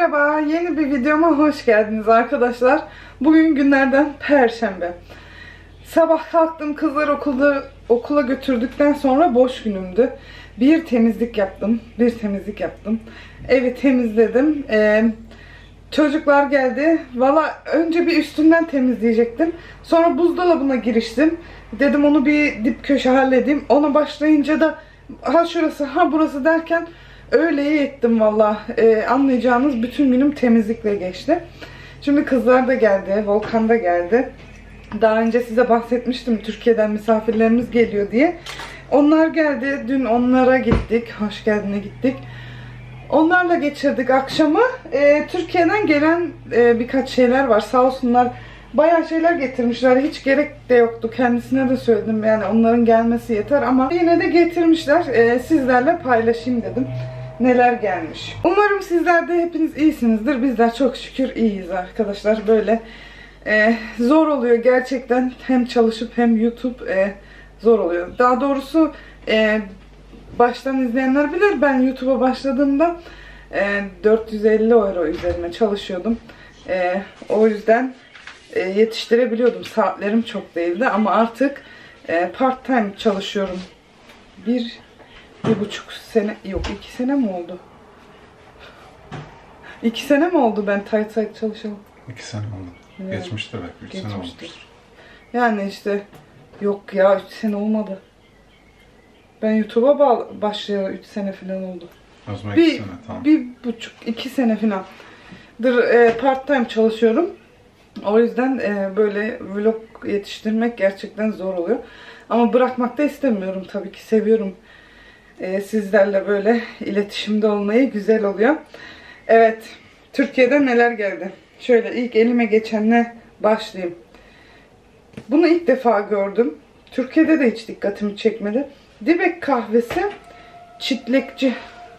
Merhaba, yeni bir videoma hoş geldiniz arkadaşlar. Bugün günlerden Perşembe. Sabah kalktım, kızlar okula götürdükten sonra boş günümdü. Bir temizlik yaptım. Evi temizledim. Çocuklar geldi. Valla önce bir üstünden temizleyecektim. Sonra buzdolabına giriştim. Dedim onu bir dip köşe halledeyim. Ona başlayınca da ha şurası ha burası derken öğleyi ettim valla. Anlayacağınız bütün günüm temizlikle geçti. Şimdi kızlar da geldi. Volkan da geldi. Daha önce size bahsetmiştim Türkiye'den misafirlerimiz geliyor diye. Onlar geldi. Dün onlara gittik. Hoş geldin'e gittik. Onlarla geçirdik akşamı. Türkiye'den gelen birkaç şeyler var. Sağ olsunlar bayağı şeyler getirmişler. Hiç gerek de yoktu. Kendisine de söyledim. Yani onların gelmesi yeter ama yine de getirmişler. Sizlerle paylaşayım dedim. Neler gelmiş. Umarım sizler de hepiniz iyisinizdir. Bizler çok şükür iyiyiz arkadaşlar. Böyle zor oluyor gerçekten. Hem çalışıp hem YouTube zor oluyor. Daha doğrusu baştan izleyenler bilir. Ben YouTube'a başladığımda 450 euro üzerine çalışıyordum. O yüzden yetiştirebiliyordum. Saatlerim çok değildi ama artık part time çalışıyorum. Bir buçuk sene, yok 2 sene mi oldu? 2 sene mi oldu ben tight çalışalım? 2 sene oldu. Yani, geçmiştir belki 3 sene olmuştur. Yani işte yok ya 3 sene olmadı. Ben YouTube'a başlayalı 3 sene falan oldu. O zaman 2 sene tamam. 1,5-2 sene falan. Part time çalışıyorum. O yüzden böyle vlog yetiştirmek gerçekten zor oluyor. Ama bırakmak da istemiyorum tabii ki. Seviyorum sizlerle böyle iletişimde olmayı, güzel oluyor. Evet, Türkiye'de neler geldi? Şöyle ilk elime geçenle başlayayım. Bunu ilk defa gördüm. Türkiye'de de hiç dikkatimi çekmedi. Dibek kahvesi çitlekçi.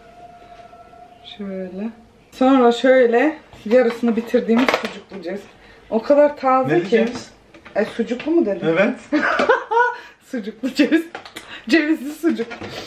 Şöyle. Sonra şöyle yarısını bitirdiğimiz sucuklu ceviz. O kadar taze ne ki. Ceviz? Sucuklu mu dedim? Evet. Sucuklu ceviz. Cevizli sucuk.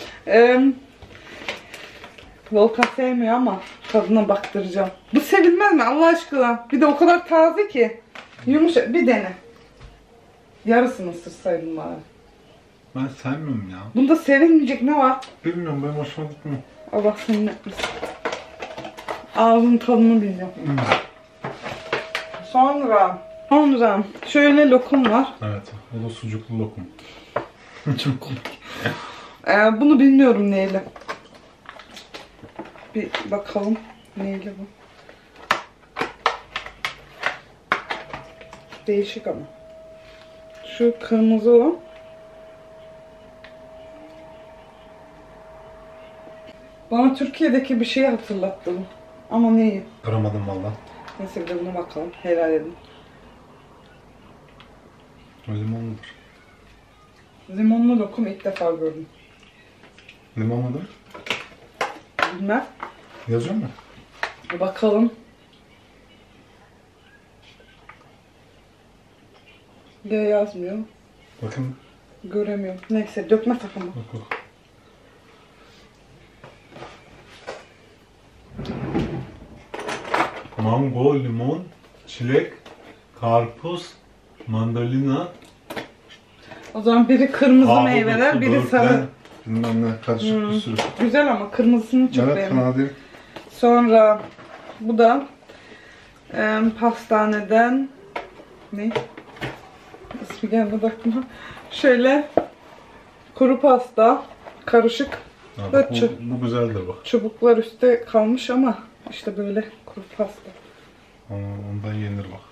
Volkan sevmiyor ama tadına baktıracağım. Bu sevilmez mi Allah aşkına? Bir de o kadar taze ki. Yumuşak. Bir dene. Yarısını ısırsaydın bari. Ben sevmiyorum ya. Bunda sevilmeyecek ne var? Bilmiyorum, benim hoşuma gitmiyor. Allah senin etmesin. Ağzının tadını bileceğim. Sonra şöyle lokum var. Evet, o da sucuklu lokum. Çok komik. Bunu bilmiyorum neyle. Bir bakalım neyle bu. Değişik ama. Şu kırmızı olan. Bana Türkiye'deki bir şeyi hatırlattı bu. Ama neyi? Aramadım valla. Neyse bir de buna bakalım. Helal edin. Limonludur. Limonlu lokum ilk defa gördüm. Limon mudur? Bilmem. Yazıyor mu? Bakalım. D yazmıyor. Bakın. Göremiyorum. Neyse dökme sakın. Bak. Mango, limon, çilek, karpuz, mandalina. O zaman biri kırmızı meyveler, biri sarı. Bilmem ne, karışık bir sürü. Güzel ama kırmızısını çok evet, beğendim. fena değil. Sonra bu da pastaneden ne? İsmi gelmedi aklıma. Şöyle kuru pasta, karışık. Bu güzeldir bak. Çubuklar üstte kalmış ama işte böyle kuru pasta. Ondan yenir bak.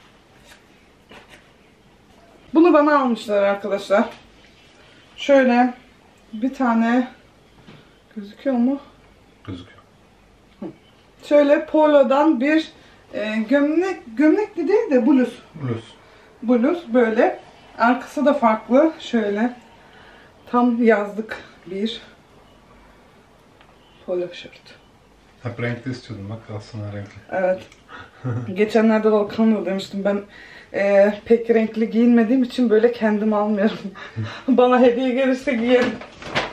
Bunu bana almışlar arkadaşlar. Şöyle bir tane gözüküyor mu? Gözüküyor. Şöyle polodan bir gömlek de değil de bluz. Bluz böyle. Arkası da farklı. Şöyle tam yazlık bir polo şort. Hep renkli istiyordum bak, aslında renkli. Evet. Geçenlerde Volkan'la demiştim ben pek renkli giyinmediğim için böyle kendim almıyorum. Bana hediye gelirse giyerim.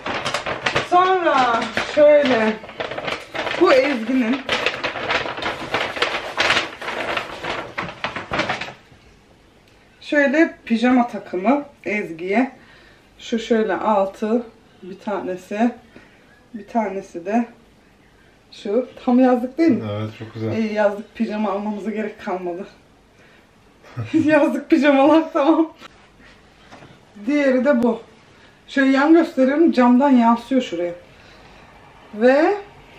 Sonra şöyle bu Ezgi'nin şöyle pijama takımı Ezgi'ye. Şu şöyle altı bir tanesi. Bir tanesi de şu. Tam yazlık değil mi? Evet, çok güzel. Yazlık pijama almamıza gerek kalmadı. Yazlık pijamalar tamam. Diğeri de bu. Şöyle yan gösteriyorum. Camdan yansıyor şuraya. Ve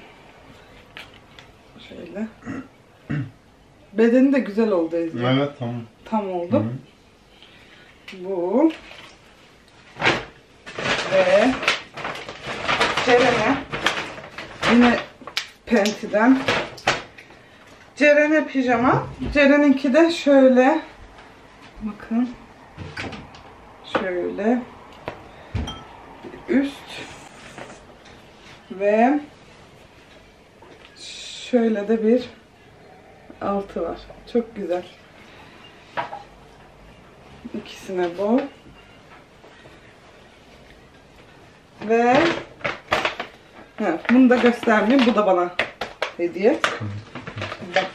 şöyle. Bedeni de güzel oldu Ezgi. Evet, tamam. Tam oldu. Hı. Bu. Ve Ceren'e yine Penti'den Ceren'e pijama. Ceren'inki de şöyle. Bakın. Şöyle. Üst. Ve şöyle de bir altı var. Çok güzel. İkisine bu. Ve bunu da göstermeyeyim. Bu da bana hediye. Bak.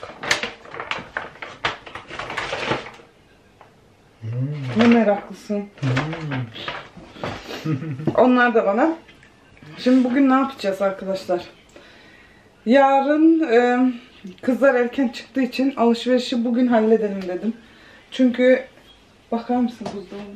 Ne meraklısın. Onlar da bana. Şimdi bugün ne yapacağız arkadaşlar? Yarın kızlar erken çıktığı için alışverişi bugün halledelim dedim. Çünkü bakar mısın buzdolabına?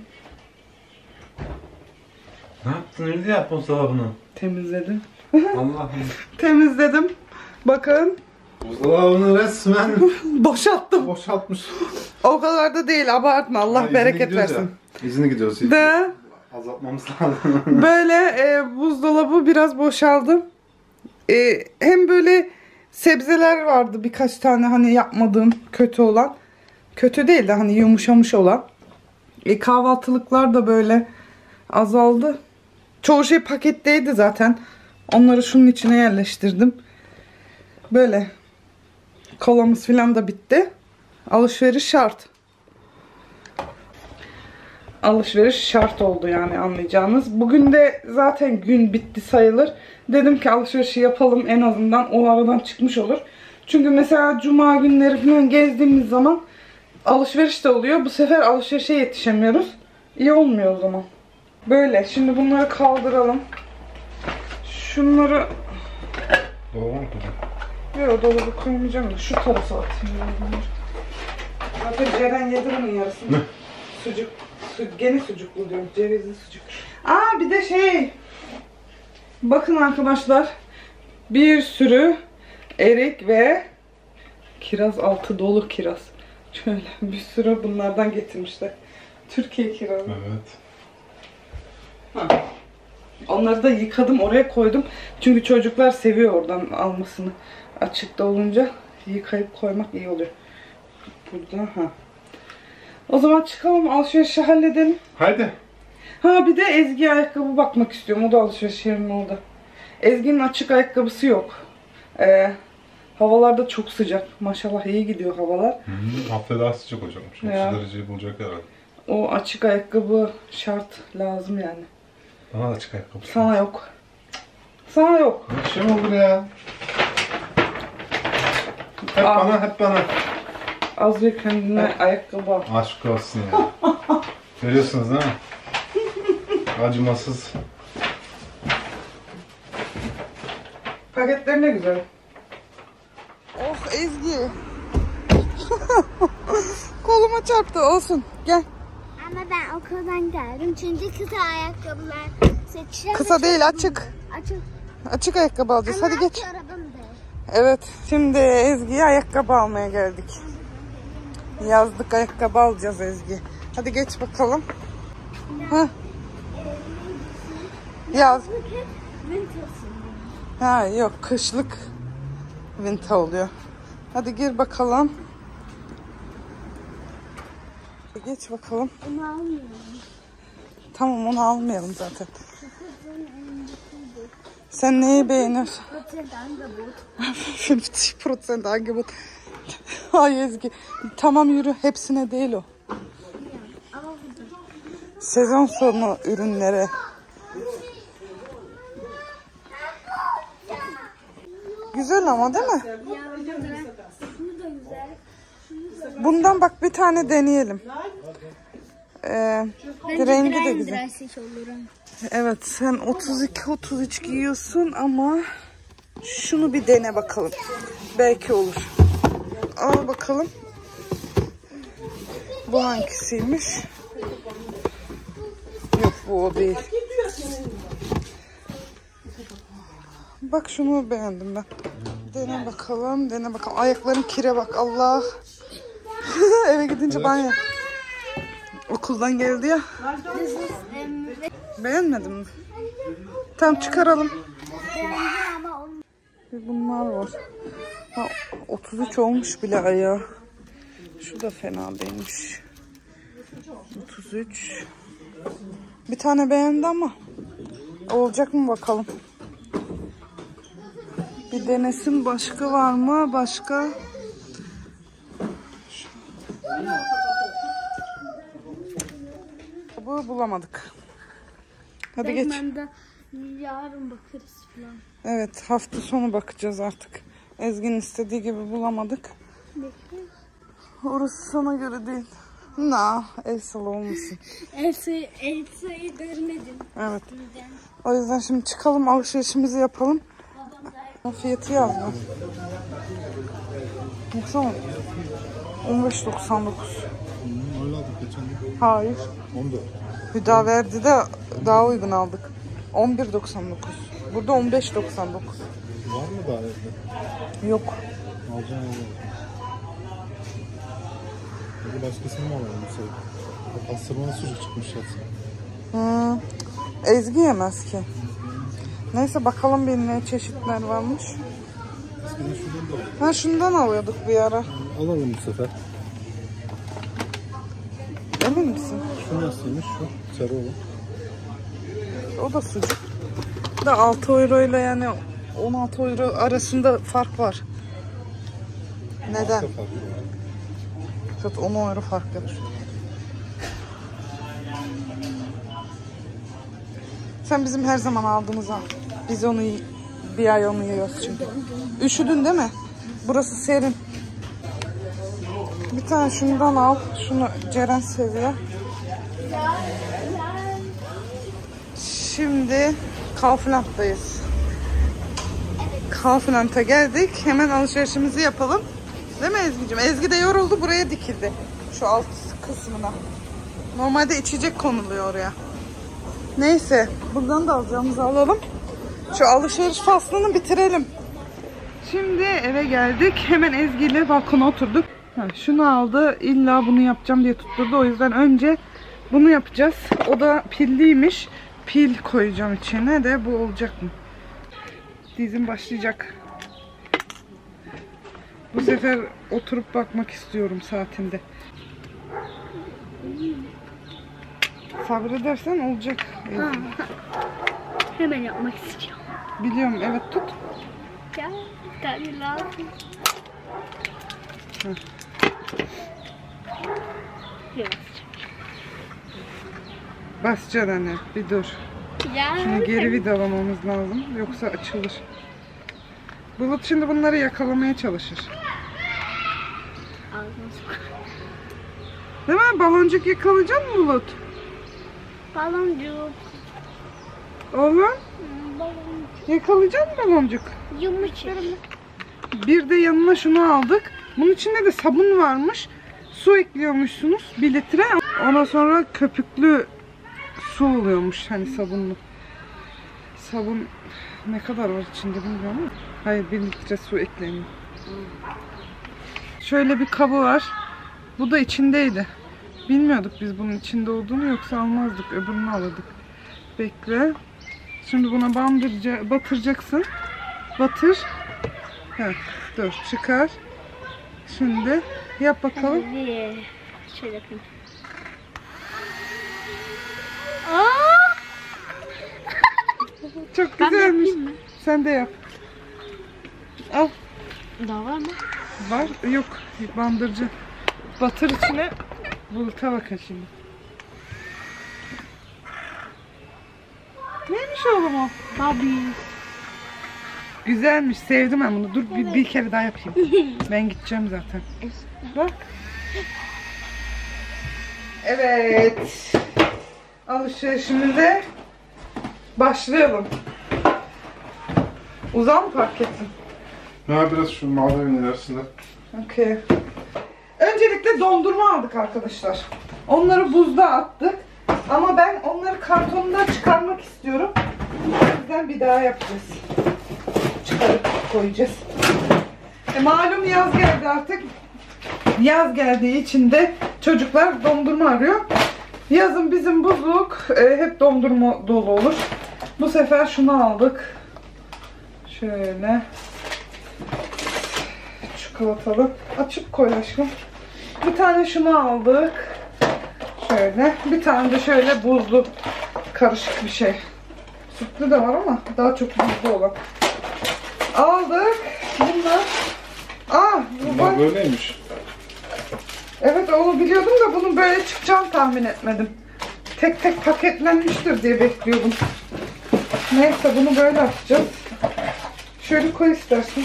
Ne yaptın? Nerede yaptın buzdolabını? Temizledim. Allah'ım. Temizledim. Bakın. Buzdolabını resmen Boşalttım. boşaltmış. O kadar da değil, abartma. Allah bereket versin. İzini gidiyoruz. De Azaltmamız lazım. böyle buzdolabı biraz boşaldı. Hem böyle sebzeler vardı birkaç tane hani yapmadığım kötü olan. Kötü değil de hani yumuşamış olan. Kahvaltılıklar da böyle azaldı. Çoğu şey paketteydi zaten. Onları şunun içine yerleştirdim. Böyle kolamız falan da bitti. Alışveriş şart. Alışveriş şart oldu yani, anlayacağınız. Bugün de zaten gün bitti sayılır. Dedim ki alışverişi yapalım, en azından o aradan çıkmış olur. Çünkü mesela cuma günleri falan gezdiğimiz zaman alışveriş de oluyor. Bu sefer alışverişe yetişemiyoruz. İyi olmuyor o zaman. Böyle. Şimdi bunları kaldıralım. Şunları... Dolaba mı koydun? Yok, dolabı koymayacağım da şu tarafa atayım. Zaten Ceren yedi bunun yarısını. Sucuk. Gene sucuklu diyorum. Cevizli sucuk. Aa, bir de şey. Bakın arkadaşlar. Bir sürü erik ve kiraz, altı dolu kiraz. Şöyle bir sürü bunlardan getirmişler. Türkiye kirazı. Evet. Ha. Onları da yıkadım, oraya koydum. Çünkü çocuklar seviyor oradan almasını. Açıkta olunca yıkayıp koymak iyi oluyor. Burada ha. O zaman çıkalım, alışverişi halledelim. Haydi. Ha, bir de Ezgi'ye ayakkabı bakmak istiyorum. O da alışveriş yerinin orada. Ezgi'nin açık ayakkabısı yok. Havalarda çok sıcak. Maşallah iyi gidiyor havalar. Hafta daha sıcak olacakmış. 30 dereceyi bulacak herhalde. O açık ayakkabı şart, lazım yani. Bana da açık ayakkabı. Sana yok. Sana yok. Bir şey mi olur ya? Hep bana, hep bana. Az bir kendine ayakkabı al. Aşk olsun ya. Görüyorsunuz değil mi? Acımasız. Paketler ne güzel. Oh Ezgi. Koluma çarptı, olsun. Gel. Ama ben okuldan geldim çünkü kısa ayakkabılar seçeceğim. Kısa değil, açık. Açık. Açık ayakkabı alacağız. Hadi geç. Çorabım da. Evet. Şimdi Ezgi'ye ayakkabı almaya geldik. Yazlık ayakkabı alacağız Ezgi. Hadi geç bakalım. Ha. Yaz. Ha yok, kışlık vinta oluyor. Hadi gir bakalım. Geç bakalım. Onu almıyorum. Tamam, onu almayalım zaten. Sen neyi beğeniyorsun? 50% Angebot. Ay Ezgi. Tamam yürü. Hepsine değil o. Sezon sonu ürünlere. Güzel ama değil mi? Şunu da güzel. Bundan bak bir tane deneyelim. rengi de güzel. Drensik olurum. Evet, sen 32-33 giyiyorsun ama şunu bir dene bakalım. Belki olur. Al bakalım. Bu hangisiymiş? Yok, bu o değil. Bak şunu beğendim ben. Dene bakalım, dene bakalım. Ayakların kire bak, Allah. Eve gidince banyo. Okuldan geldi ya. Beğenmedin mi? Tamam, çıkaralım. Bunlar var. Ha, 33 olmuş bile ayağı. Şu da fena değilmiş. 33. Bir tane beğendi ama olacak mı bakalım. Bir denesin, başka var mı? Başka. Bu bulamadık. Hadi geç. Yarın bakarız falan. Evet, hafta sonu bakacağız artık. Ezgi'nin istediği gibi bulamadık. Orası sana göre değil. Elsa'lı olmasın. Elsa'yı görmedim. Evet. O yüzden şimdi çıkalım, alışverişimizi yapalım. Fiyatı yazma. Baksana. 15.99. Öyle aldık geçen gün. Hayır. 14. Hüdaverdi de daha uygun aldık. 11.99. Burada 15.99. Var mı daha evde? Yok. Alacağım öyle. Hadi başkasını mı alalım bu sefer? Pastırmalı sucuk çıkmış zaten. Ezgi yemez ki. Neyse bakalım bir ne çeşitler varmış. Eskiden şuradan da alalım. Ha, şundan alıyorduk bir ara. Alalım bu sefer. Emin misin? Şu nasılmış şu? Sarı olan. O da sucuk. Da 6 euro ile yani 16 euro arasında fark var. Neden? Zaten 10 euro fark var. Sen bizim her zaman aldığımız al. Biz onu bir ay onu yiyoruz çünkü. Üşüdün değil mi? Burası serin. Bir tane şundan al. Şunu Ceren seviyor. Şimdi Kaufland'dayız. Kaufland'a geldik. Hemen alışverişimizi yapalım. Değil mi Ezgi'cim? Ezgi de yoruldu, buraya dikildi. Şu alt kısmına. Normalde içecek konuluyor oraya. Neyse. Buradan da alacağımızı alalım. Şu alışveriş faslını bitirelim. Şimdi eve geldik. Hemen Ezgi ile balkona oturduk. Şunu aldı. İlla bunu yapacağım diye tutturdu. O yüzden önce bunu yapacağız. O da pilliymiş. Pil koyacağım içine de. Bu olacak mı? Dizim başlayacak. Bu sefer oturup bakmak istiyorum saatinde. Sabredersen olacak. Hemen yapmak istiyorum. Biliyorum, evet, tut. Gel, tane lazım. Bas Ceren'e, bir dur. Ya. Şunu geri vidalamamız lazım, yoksa açılır. Bulut şimdi bunları yakalamaya çalışır. Değil mi? Baloncuk yakalayacak mı Bulut? Baloncuk. Oğlum, yakalayacak mı baloncuk? Yumuşak. Bir de yanına şunu aldık. Bunun içinde de sabun varmış. Su ekliyormuşsunuz 1 litre. Ondan sonra köpüklü su oluyormuş, hani sabunlu. Sabun ne kadar var içinde bilmiyorum ama. Hayır, 1 litre su ekleniyor. Şöyle bir kabı var. Bu da içindeydi. Bilmiyorduk biz bunun içinde olduğunu, yoksa almazdık. Öbürünü alırdık. Bekle. Şimdi buna batıracaksın. Batır. Heh, dur, çıkar. Şimdi yap bakalım. Şöyle yapayım. Çok güzelmiş. Sen de yap. Al. Daha var mı? Var. Yok. Bandırıcı. Batır içine. Buluta bakın şimdi. Neymiş oğlum o? Tabii. Güzelmiş. Sevdim ben bunu. Dur bir kere daha yapayım. Ben gideceğim zaten. Bak. Evet. Alışverişimize başlayalım. Uzağa mı park ettin? Ya biraz şu malzemenin ilerisinde. Okey. Öncelikle dondurma aldık arkadaşlar. Onları buzda attık. Ama ben onları kartondan çıkarmak istiyorum. O yüzden bir daha yapacağız. Çıkarıp koyacağız. Malum yaz geldi artık. Yaz geldiği için de çocuklar dondurma arıyor. Yazın bizim buzluk hep dondurma dolu olur. Bu sefer şunu aldık. Şöyle. Çikolatalı. Açıp koy aşkım. Bir tane şunu aldık. Şöyle. Bir tane de şöyle buzlu karışık bir şey. Sütlü de var ama daha çok buzlu olan. Aldık. Bunlar. Bunlar böyleymiş. Evet onu biliyordum da bunun böyle çıkacağını tahmin etmedim. Tek tek paketlenmiştir diye bekliyordum. Neyse bunu böyle atacağız. Şöyle koy istersen.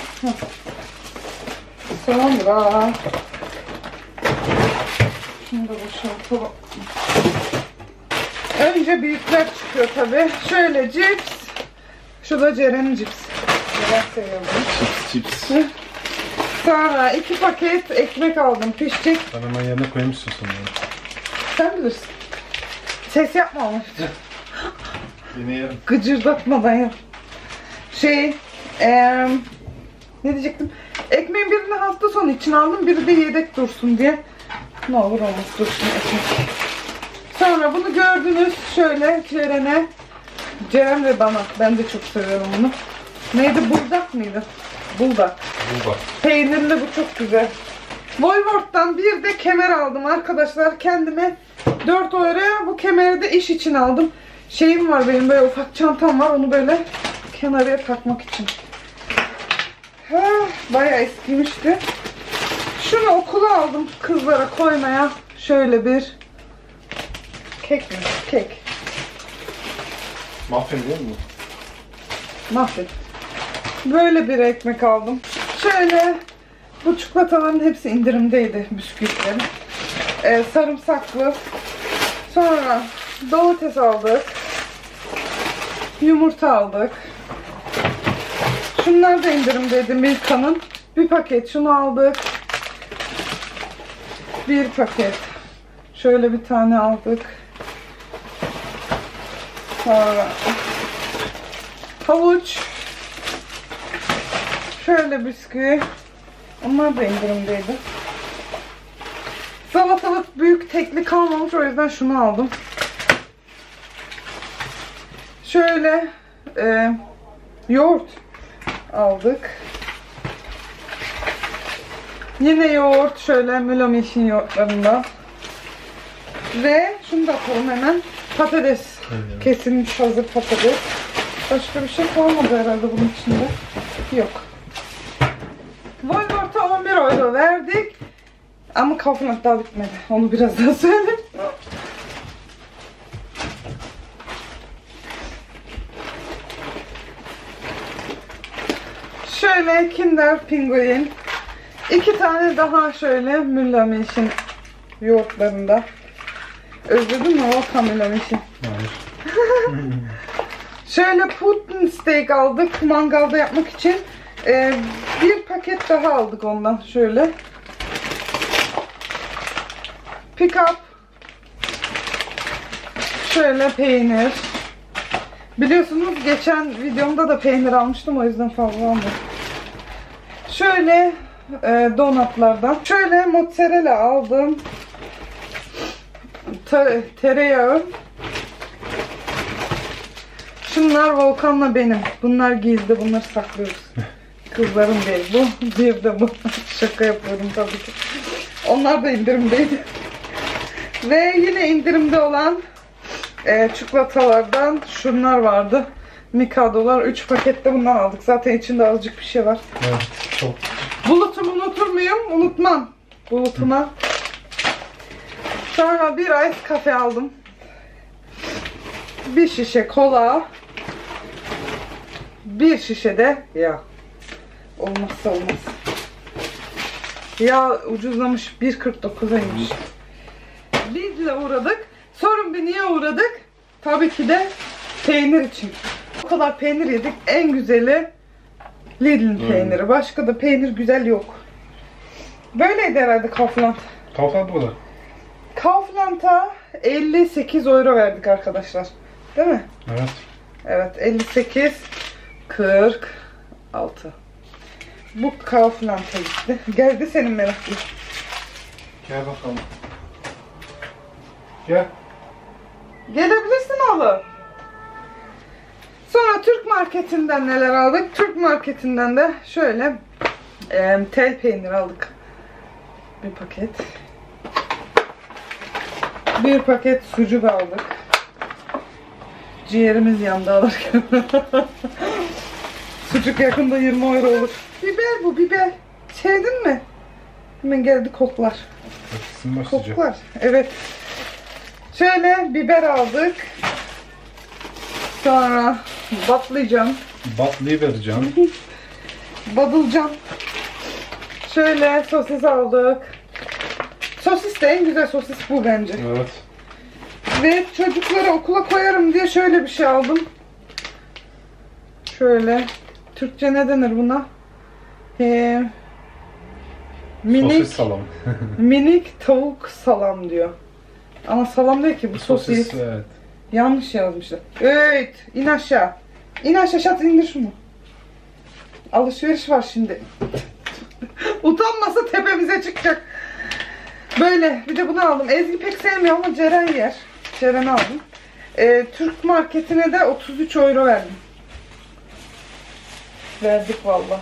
Sonra şunu da boşaltalım. Önce büyükler çıkıyor tabi. Şöyle cips. Şu da Ceren'in cips. Ceren seviyorum. Cips. Sonra 2 paket ekmek aldım. Pişecek. Ben hemen yerine koymuşsun sanırım. Sen bilirsin. Ses yapma ama. Yine yerim. Gıcırdatmadan yap. Ne diyecektim? Ekmeğin birini hafta sonu için aldım. Biri de yedek dursun diye. Ne olur olmaz dursun ekmek. Sonra bunu gördünüz. Şöyle Ceren'e. Ceren ve bana. Ben de çok seviyorum bunu. Neydi? Buldak mıydı? Buldak. Buldak. Peynirli bu çok güzel. Woolworth'tan bir de kemer aldım arkadaşlar. Kendime 4 euroya bu kemeri de iş için aldım. Şeyim var benim böyle ufak çantam var. Onu böyle kenarıya takmak için. Bayağı eskimişti. Şunu okula aldım kızlara koymaya. Şöyle bir kek mi? Kek. Muffin değil mi? Muffin. Böyle bir ekmek aldım. Şöyle bu çikolataların hepsi indirimdeydi bisküvitlerin. Sarımsaklı. Sonra domates aldık. Yumurta aldık. Şunlar da indirimdeydi Milka'nın. Bir paket şunu aldık. Bir paket. Şöyle bir tane aldık. Sonra havuç. Şöyle bisküvi. Onlar da indirimdeydi. Salatalık büyük tekli kalmamış, o yüzden şunu aldım. Şöyle yoğurt aldık. Yine yoğurt, şöyle Mülomiş'in yoğurtlarından. Ve şunu da atalım hemen. Patates. Kesilmiş hazır patates. Başka bir şey kalmadı herhalde bunun içinde. Yok. Woolworth'a 11 euro verdik. Ama Kaufland daha bitmedi. Onu biraz daha söyleyeyim. Şöyle Kinder Pinguin. 2 tane daha şöyle Mülomiş'in yoğurtlarında. Özledin mi Volkan Mülomiş'i? Hayır. Şöyle pudding steak aldık mangalda yapmak için. Bir paket daha aldık ondan şöyle. Pick up. Şöyle peynir. Biliyorsunuz geçen videomda da peynir almıştım, o yüzden fazla almadım. Şöyle donatlardan. Şöyle mozzarella aldım. Tereyağı. Şunlar Volkan'la benim. Bunlar gizli, bunları saklıyoruz. Kızlarım değil bu. Bir de bu. Şaka yapıyorum tabii ki. Onlar da indirimdeydi. Ve yine indirimde olan çikolatalardan şunlar vardı. Mikadolar. 3 pakette bundan aldık. Zaten içinde azıcık bir şey var. Evet, çok. Bulutumu unutur muyum? Unutmam. Bulutuma. Sonra bir ice kafe aldım. Bir şişe kola. Bir şişe de yağ. Olmazsa olmaz. Yağ ucuzlamış. 1.49'aymış. Bir Lidl'e uğradık. Sorun bir niye uğradık? Tabii ki de peynir için. O kadar peynir yedik. En güzeli Lidl'in peyniri. Başka da peynir güzel yok. Böyleydi herhalde Kaufland. Kaufland bu da. Kaufland'a 58 euro verdik arkadaşlar. Değil mi? Evet. Evet, 58 46. Bu Kaufland'a gitti. Geldi senin meraklı. Gel bakalım. Gel. Gelebilirsin oğlum. Sonra Türk marketinden neler aldık? Türk marketinden de şöyle tel peynir aldık. Bir paket. Bir paket sucuk aldık. Ciğerimiz yandı alırken. Sucuk yakında 20 euro olur. Biber bu, biber. Sevdin mi? Hemen geldi koklar. Koklar. Evet. Şöyle biber aldık. Sonra batlıcan. Batlıyı vereceğim. Badılcan. Şöyle sosis aldık. Sosis de en güzel sosis bu bence. Evet. Ve çocuklara okula koyarım diye şöyle bir şey aldım. Şöyle. Türkçe ne denir buna? Sosis salam. Minik tavuk salam diyor. Ama salam değil ki bu sosis. Evet. Yanlış yazmışlar. Evet, in aşağı. İn aşağı, şat indir şunu. Alışveriş var şimdi. Utanmasa tepemize çıkacak. Böyle, bir de bunu aldım. Ezgi pek sevmiyor ama Ceren yer. Ceren'i aldım. Türk marketine de 33 euro verdim. Verdik valla.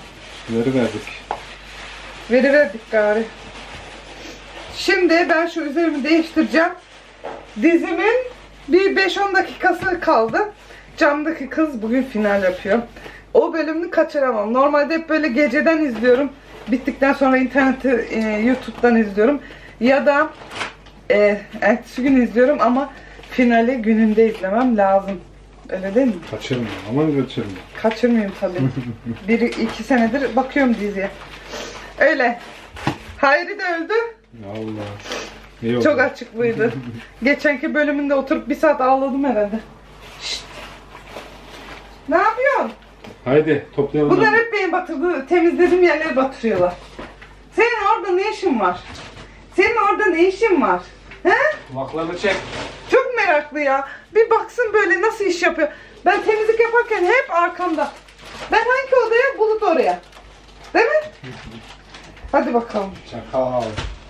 Verdik gari. Şimdi ben şu üzerimi değiştireceğim. Dizimin bir 5-10 dakikası kaldı. Camdaki kız bugün final yapıyor. O bölümünü kaçıramam. Normalde hep böyle geceden izliyorum. Bittikten sonra interneti, YouTube'dan izliyorum. Ya da ertesi gün izliyorum ama finali gününde izlemem lazım. Öyle değil mi? Kaçırma. Aman kaçırma. Kaçırmayayım tabii. 1-2 senedir bakıyorum diziye. Öyle. Hayri de öldü. Allah. İyi oldu. Çok açıklıydı. Geçenki bölümünde oturup 1 saat ağladım herhalde. Şşt. Ne yapıyorsun? Haydi toplayalım. Bunlar hep beni batırdı. Temizlediğim yerleri batırıyorlar. Senin orada ne işin var? Senin orada ne işin var? He? Kulaklarını çek. Çok meraklı ya. Bir baksın böyle nasıl iş yapıyor. Ben temizlik yaparken hep arkamda. Ben hangi odaya? Bulut oraya. Değil mi? Hadi bakalım. Çakal.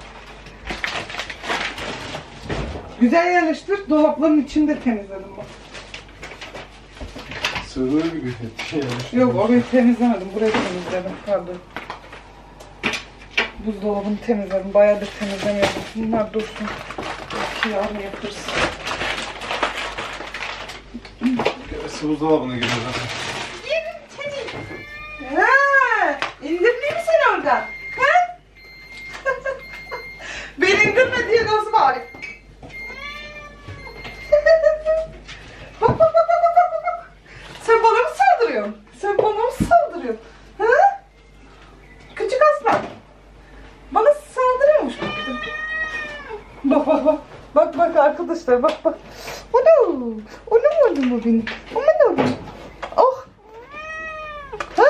Güzel yerleştir. Dolapların içinde temizledim bak. Sığır gibi. Yok orayı temizlemedim. Burayı temizledim. Pardon. Buzdolabını temizledim. Bayağıdır temizlemiyordum. Bunlar dursun. Belki yarın yaparız. Gerisi buzdolabına gidiyor zaten. Yerim seni. Ha, indirmeyeyim mi seni oradan? Ha? Beni indirme diye nasıl bari? Bak bak bak bak bak bak. Sen bana mı saldırıyorsun? Sen bana mı saldırıyorsun? Ha? Küçük aslan. Bana saldırıyormuş. Bak bak bak. Bak bak arkadaşlar bak bak. Onu mu benim? Aman oğlum. Oh. Ha.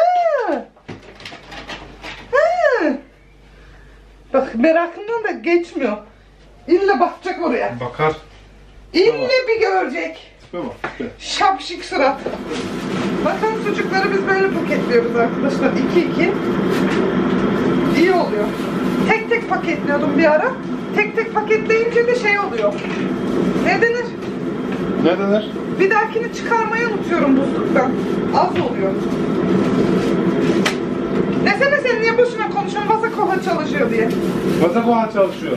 Ha. Bak merakından da geçmiyor. İlle bakacak oraya. Bakar. İlle bir görecek. Tipe bak. Tipe. Şapşik surat. Bakın sucukları biz böyle paketliyoruz arkadaşlar. 2-2. İyi oluyor. Tek tek paketliyordum bir ara. Tek tek paketleyince de şey oluyor. Ne denir? Ne denir? Bir dahakini çıkarmayı unutuyorum buzluktan. Az oluyor. Desene sen niye boşuna konuşuyorsun? Vazakoha çalışıyor diye. Vazakoha çalışıyor.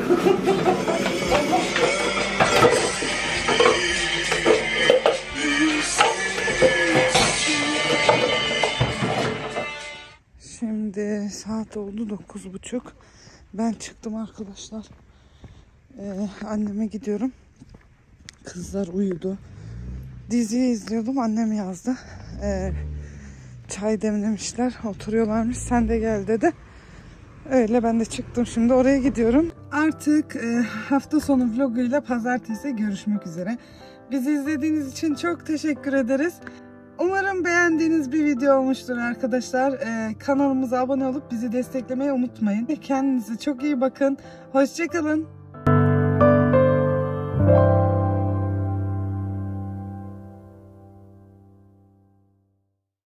Şimdi saat oldu 9:30. Ben çıktım arkadaşlar. Anneme gidiyorum. Kızlar uyudu. Diziyi izliyordum. Annem yazdı. Çay demlemişler. Oturuyorlarmış. Sen de gel dedi. Öyle ben de çıktım, şimdi oraya gidiyorum. Artık hafta sonu vloguyla pazartesi görüşmek üzere. Bizi izlediğiniz için çok teşekkür ederiz. Umarım beğendiğiniz bir video olmuştur arkadaşlar. Kanalımıza abone olup bizi desteklemeyi unutmayın. Kendinize çok iyi bakın. Hoşça kalın.